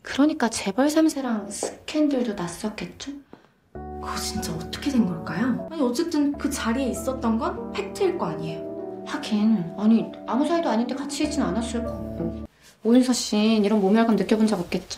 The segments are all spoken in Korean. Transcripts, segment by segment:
그러니까 재벌 3세랑 스캔들도 났었겠죠? 그거 진짜 어떻게 된 걸까요? 아니 어쨌든 그 자리에 있었던 건 팩트일 거 아니에요. 하긴 아니 아무 사이도 아닌데 같이 있진 않았을 거고. 오윤서 씨는 이런 모멸감 느껴본 적 없겠죠?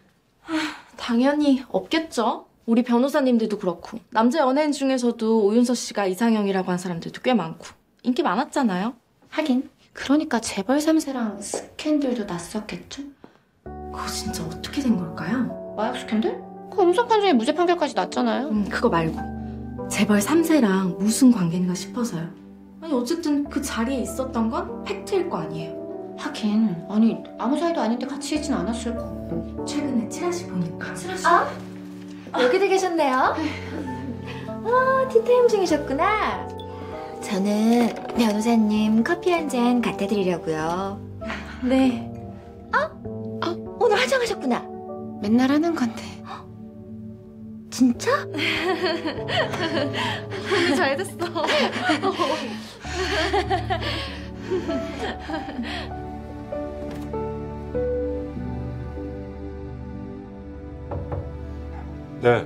당연히 없겠죠. 우리 변호사님들도 그렇고 남자 연예인 중에서도 오윤서 씨가 이상형이라고 한 사람들도 꽤 많고 인기 많았잖아요. 하긴 그러니까 재벌 3세랑 스캔들도 났었겠죠? 그거 진짜 어떻게 된 걸까요? 마약 스캔들? 그 음성 판정에 무죄 판결까지 났잖아요. 그거 말고 재벌 3세랑 무슨 관계인가 싶어서요. 아니 어쨌든 그 자리에 있었던 건 팩트일 거 아니에요. 하긴 아니 아무 사이도 아닌데 같이 있진 않았을 거고. 최근에 찌라시 보니까. 찌라시? 여기도 계셨네요. 티타임 중이셨구나. 저는 변호사님 커피 한 잔 갖다 드리려고요. 네. 오늘 화장하셨구나. 맨날 하는 건데. 진짜? 잘 됐어. 네.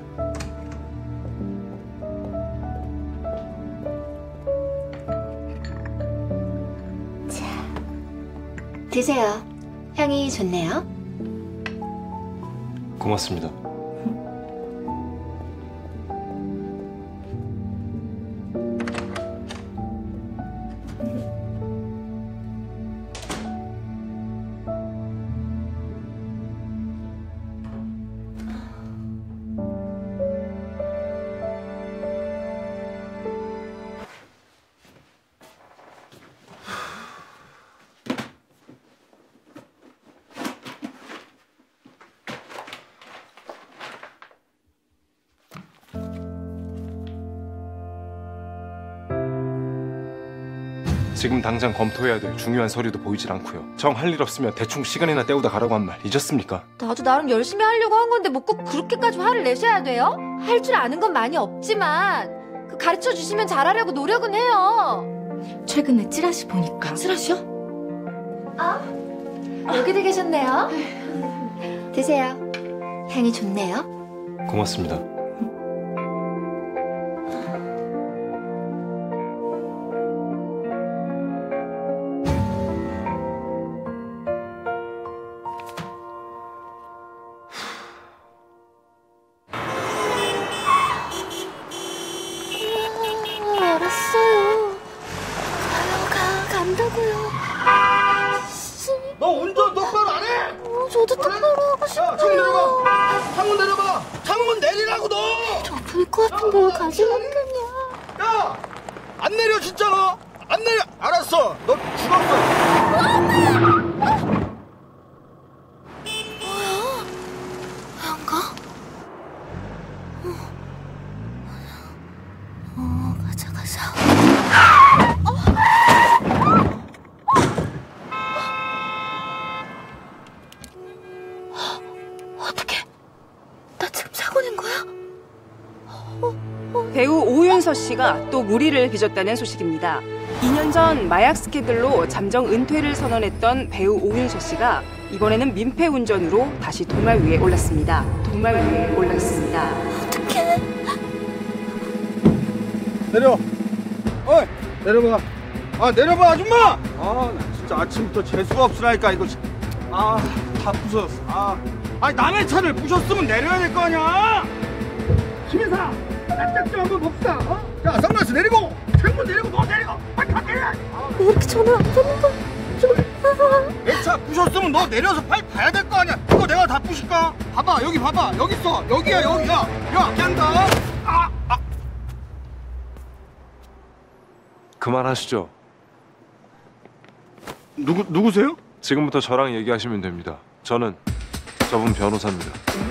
드세요. 향이 좋네요. 고맙습니다. 지금 당장 검토해야 될 중요한 서류도 보이질 않고요. 정 할 일 없으면 대충 시간이나 때우다 가라고 한 말 잊었습니까? 나도 나름 열심히 하려고 한 건데 뭐 꼭 그렇게까지 화를 내셔야 돼요? 할 줄 아는 건 많이 없지만 그 가르쳐 주시면 잘하려고 노력은 해요. 최근에 찌라시 보니까. 찌라시요? 여기도 계셨네요. 드세요. 향이 좋네요. 고맙습니다. 알았어요. 간다고요. 너 운전 똑바로 안 해? 저도 똑바로 하고 야, 창문 내려봐. 창문 내려봐. 창문 내리라고 너. 저볼 것 같은데 가시면 되냐? 야, 안 내려 진짜 너. 안 내려. 알았어. 너 죽었어. 안가? 가자. 어떡해? 나 지금 사고 낸 거야? 배우 오윤서 씨가 또 무리를 빚었다는 소식입니다. 2년 전 마약 스캔들로 잠정 은퇴를 선언했던 배우 오윤서 씨가 이번에는 민폐 운전으로 다시 도마 위에 올랐습니다. 어떡해? 내려. 어이, 내려봐. 아, 내려봐 아줌마. 아, 나 진짜 아침부터 재수가 없으라니까 이거. 다 부서졌어. 아니 남의 차를 부셨으면 내려야 될 거 아니야. 김인사, 짝짝 좀 한번 봅시다. 야, 선글라스 내리고, 창문 내리고, 너 내리고, 빨리 가 내려. 왜 이렇게 전화 안 받는 거야? 내 차 부셨으면 너 내려서 빨리 봐야 될 거 아니야. 이거 내가 다 부실까? 봐봐, 여기 봐봐, 여기 있어, 여기야, 여기야. 야, 간다. 그만하시죠. 누구세요? 지금부터 저랑 얘기하시면 됩니다. 저는 저분 변호사입니다.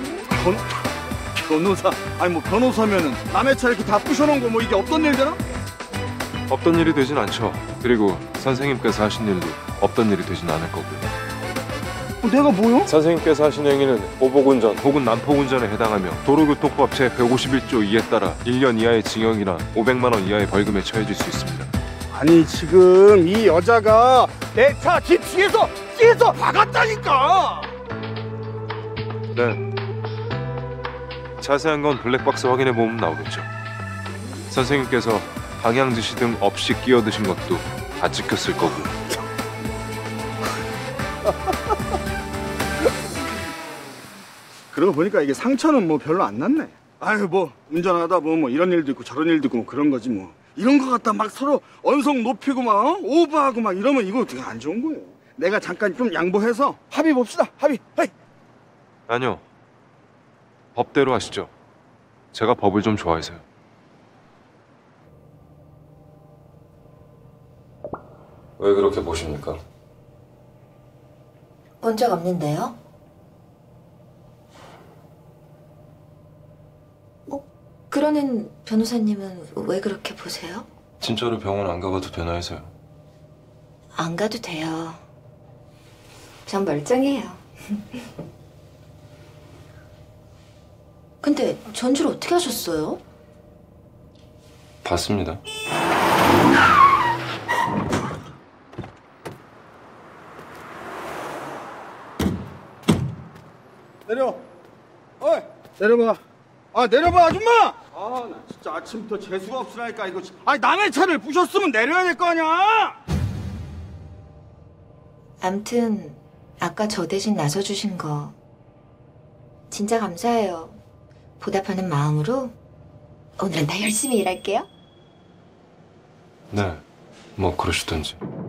변호사? 아니 뭐 변호사면은 남의 차 이렇게 다 부셔놓은 거 뭐 이게 없던 일이잖아? 없던 일이 되진 않죠. 그리고 선생님께서 하신 일도 없던 일이 되진 않을 거고요. 내가 뭐요? 선생님께서 하신 행위는 보복운전 혹은 난폭운전에 해당하며 도로교통법 제151조 2에 따라 1년 이하의 징역이나 500만 원 이하의 벌금에 처해질 수 있습니다. 아니 지금 이 여자가 내 차 뒷 뒤에서 박았다니까. 네. 자세한 건 블랙박스 확인해 보면 나오겠죠. 선생님께서 방향 지시 등 없이 끼어드신 것도 다 찍혔을 거고요. 그러고 보니까 이게 상처는 뭐 별로 안 났네. 아유 뭐 운전하다 뭐 이런 일도 있고 저런 일도 있고 뭐 그런 거지 뭐. 이런 거 갖다 막 서로 언성 높이고 막 오버하고 막 이러면 이거 되게 안 좋은 거예요. 내가 잠깐 좀 양보해서 합의 봅시다. 합의. 헤이. 아니요. 법대로 하시죠. 제가 법을 좀 좋아해서요. 왜 그렇게 보십니까? 본 적 없는데요? 그러는 변호사님은 왜 그렇게 보세요? 진짜로 병원 안 가봐도 되나 해서요. 안 가도 돼요. 전 멀쩡해요. 근데 전주를 어떻게 하셨어요? 봤습니다. 내려. 어이 내려봐. 아 내려봐 아줌마. 아 나 진짜 아침부터 재수가 없으라니까 이거. 아니 남의 차를 부셨으면 내려야 될 거 아니야. 암튼 아까 저 대신 나서주신 거 진짜 감사해요. 보답하는 마음으로 오늘은 더 열심히 일할게요. 네. 뭐 그러시던지.